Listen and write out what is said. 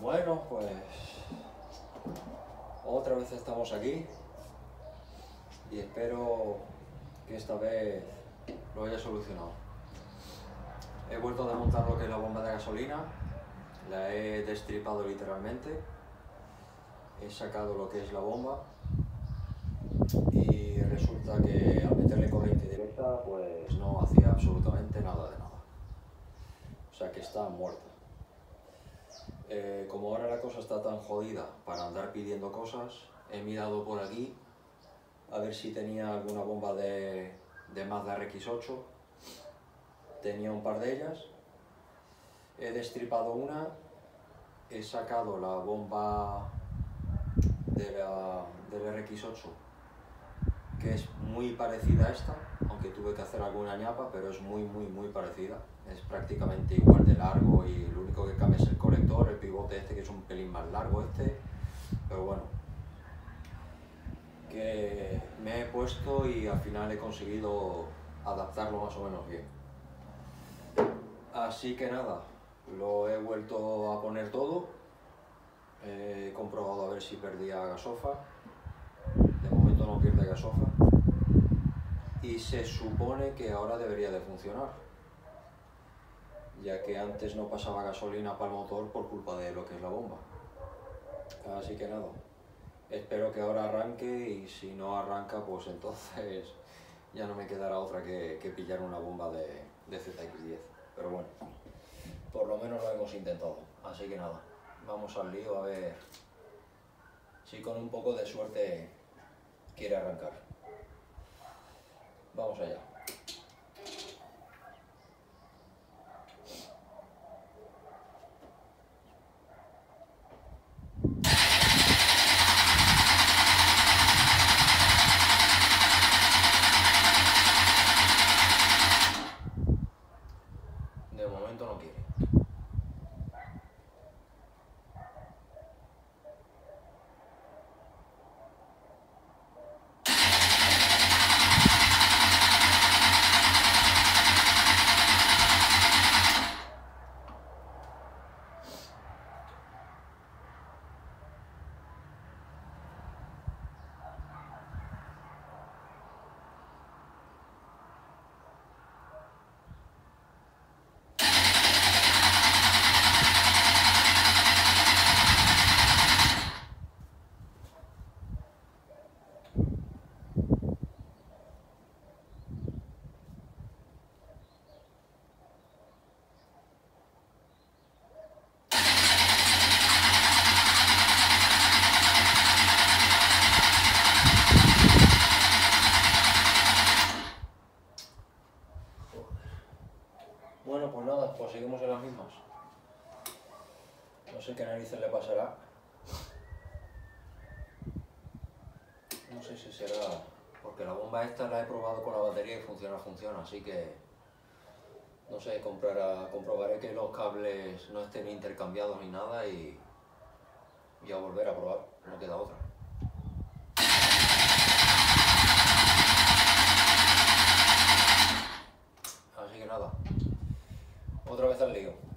Bueno, pues otra vez estamos aquí y espero que esta vez lo haya solucionado. He vuelto a desmontar lo que es la bomba de gasolina, la he destripado literalmente, he sacado lo que es la bomba y resulta que al meterle corriente directa pues no hacía absolutamente nada de nada. O sea que está muerta. Como ahora la cosa está tan jodida para andar pidiendo cosas, he mirado por aquí a ver si tenía alguna bomba de Mazda RX-8. Tenía un par de ellas, he destripado una, he sacado la bomba del RX-8, que es muy parecida a esta, aunque tuve que hacer alguna ñapa, pero es muy parecida. Es prácticamente igual de largo y lo único que cambia es el conector, el pivote este que es un pelín más largo pero bueno, que me he puesto y al final he conseguido adaptarlo más o menos bien. Así que nada, lo he vuelto a poner todo, he comprobado a ver si perdía gasofa, de momento no pierde gasofa y se supone que ahora debería de funcionar, ya que antes no pasaba gasolina para el motor por culpa de lo que es la bomba. Así que nada, espero que ahora arranque y si no arranca pues entonces ya no me quedará otra que pillar una bomba de ZX10. Pero bueno, por lo menos lo hemos intentado. Así que nada, vamos al lío a ver si con un poco de suerte quiere arrancar. Vamos allá. De momento no quiere. Bueno, pues nada, pues seguimos en las mismas. No sé qué narices le pasará. No sé si será porque la bomba esta la he probado con la batería y funciona, así que no sé, comprobaré que los cables no estén intercambiados ni nada y a volver a probar, no queda otra. Así que nada, otra vez al lío.